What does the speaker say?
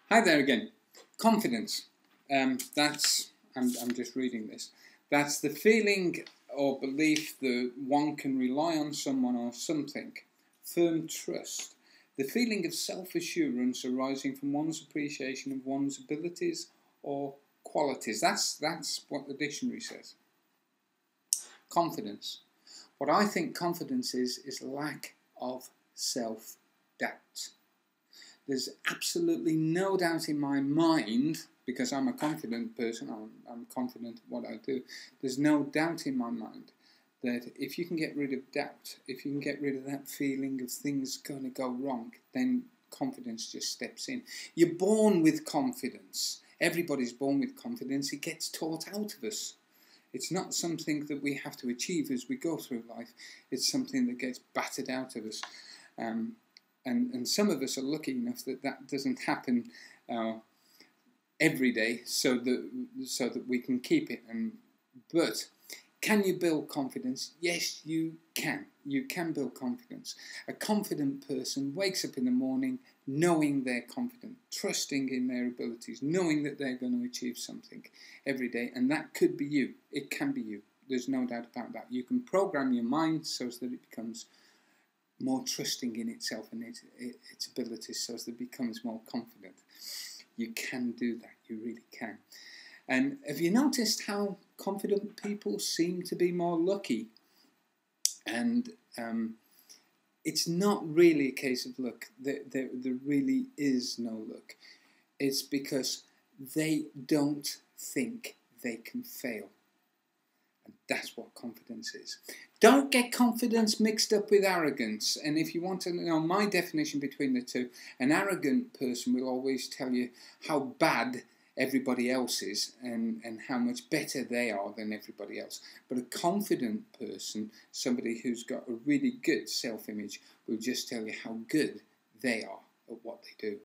Hi there again. Confidence. I'm just reading this. That's the feeling or belief that one can rely on someone or something. Firm trust. The feeling of self-assurance arising from one's appreciation of one's abilities or qualities. That's what the dictionary says. Confidence. What I think confidence is lack of self-doubt. There's absolutely no doubt in my mind, because I'm a confident person, I'm confident in what I do, there's no doubt in my mind that if you can get rid of doubt, if you can get rid of that feeling of things going to go wrong, then confidence just steps in. You're born with confidence. Everybody's born with confidence. It gets taught out of us. It's not something that we have to achieve as we go through life. It's something that gets battered out of us. And some of us are lucky enough that that doesn't happen every day, so that we can keep it. But can you build confidence? Yes, you can. You can build confidence. A confident person wakes up in the morning knowing they're confident, trusting in their abilities, knowing that they're going to achieve something every day. And that could be you. It can be you. There's no doubt about that. You can program your mind so that it becomes more trusting in itself and its abilities, so that it becomes more confident. You can do that. You really can. And have you noticed how confident people seem to be more lucky? And it's not really a case of luck. There really is no luck. It's because they don't think they can fail. And that's what confidence is. Don't get confidence mixed up with arrogance. And if you want to know my definition between the two, an arrogant person will always tell you how bad everybody else is and how much better they are than everybody else. But a confident person, somebody who's got a really good self-image, will just tell you how good they are at what they do.